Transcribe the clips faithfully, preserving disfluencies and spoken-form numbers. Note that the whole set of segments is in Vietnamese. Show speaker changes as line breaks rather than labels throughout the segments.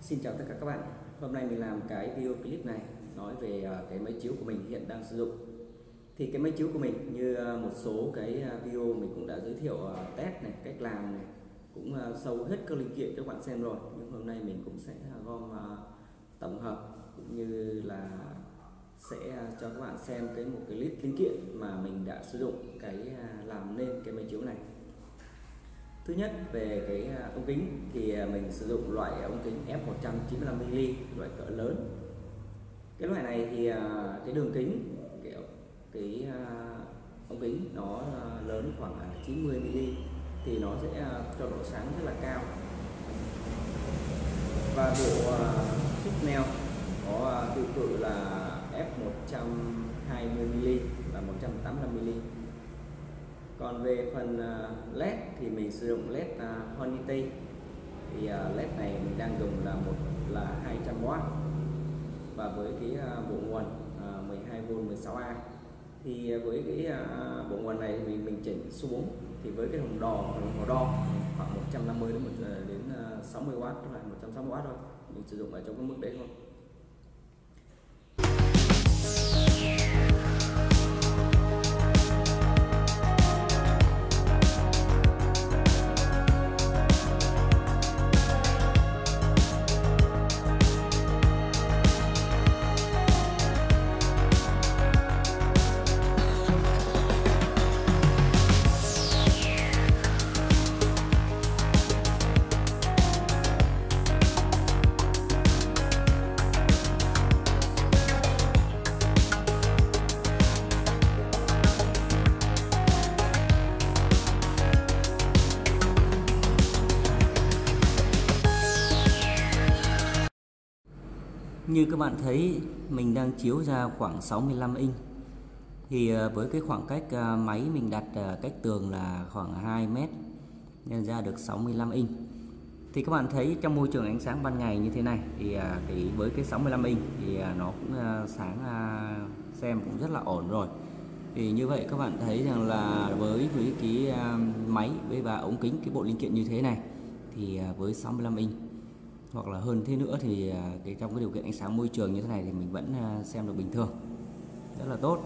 Xin chào tất cả các bạn. Hôm nay mình làm cái video clip này nói về cái máy chiếu của mình hiện đang sử dụng. Thì cái máy chiếu của mình như một số cái video mình cũng đã giới thiệu test này, cách làm này, cũng sâu hết các linh kiện cho các bạn xem rồi. Nhưng hôm nay mình cũng sẽ gom tổng hợp cũng như là sẽ cho các bạn xem cái một cái list linh kiện mà mình đã sử dụng cái làm nên cái máy chiếu này. Thứ nhất về cái ống kính thì mình sử dụng loại ống kính F một trăm chín mươi lăm mi li, loại cỡ lớn. Cái loại này thì cái đường kính kiểu cái ống kính nó lớn khoảng chín mươi mi li thì nó sẽ cho độ sáng rất là cao. Và bộ xúc neo có tiêu cự là F một trăm hai mươi mi li và một trăm tám mươi lăm mi li. Còn về phần led thì mình sử dụng led uh, Honeytay. Thì uh, led này mình đang dùng là một là hai trăm oát và với cái uh, bộ nguồn uh, mười hai vôn mười sáu A. Thì uh, với cái uh, bộ nguồn này mình mình chỉnh xuống thì với cái đồng đo đồng hồ đo khoảng một trăm năm mươi đến một đến uh, sáu mươi oát, tức là một trăm sáu mươi oát thôi. Mình sử dụng ở trong cái mức đấy thôi. Như các bạn thấy mình đang chiếu ra khoảng sáu mươi lăm inch. Thì với cái khoảng cách máy mình đặt cách tường là khoảng hai mét nên ra được sáu mươi lăm inch. Thì các bạn thấy trong môi trường ánh sáng ban ngày như thế này thì cái với cái sáu mươi lăm inch thì nó cũng sáng xem cũng rất là ổn rồi. Thì như vậy các bạn thấy rằng là với với cái máy với và ống kính, cái bộ linh kiện như thế này thì với sáu mươi lăm inch hoặc là hơn thế nữa thì cái trong cái điều kiện ánh sáng môi trường như thế này thì mình vẫn xem được bình thường, rất là tốt.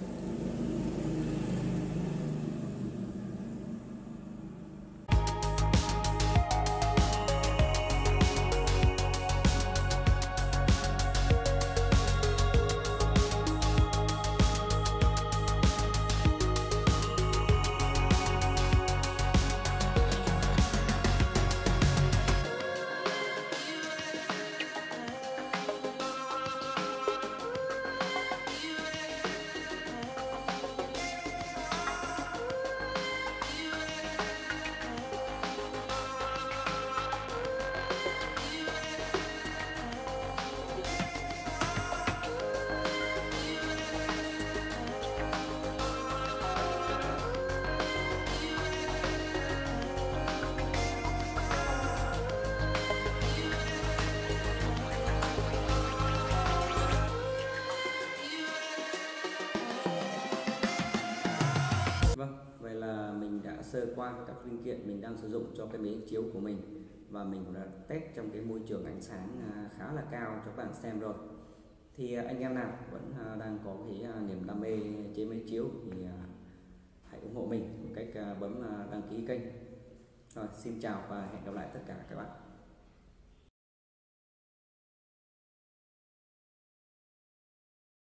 Vâng, vậy là mình đã sơ qua các linh kiện mình đang sử dụng cho cái máy chiếu của mình và mình cũng đã test trong cái môi trường ánh sáng khá là cao cho các bạn xem rồi. Thì anh em nào vẫn đang có cái niềm đam mê chế máy chiếu thì hãy ủng hộ mình một cách bấm đăng ký kênh. Rồi, xin chào và hẹn gặp lại tất cả các bạn.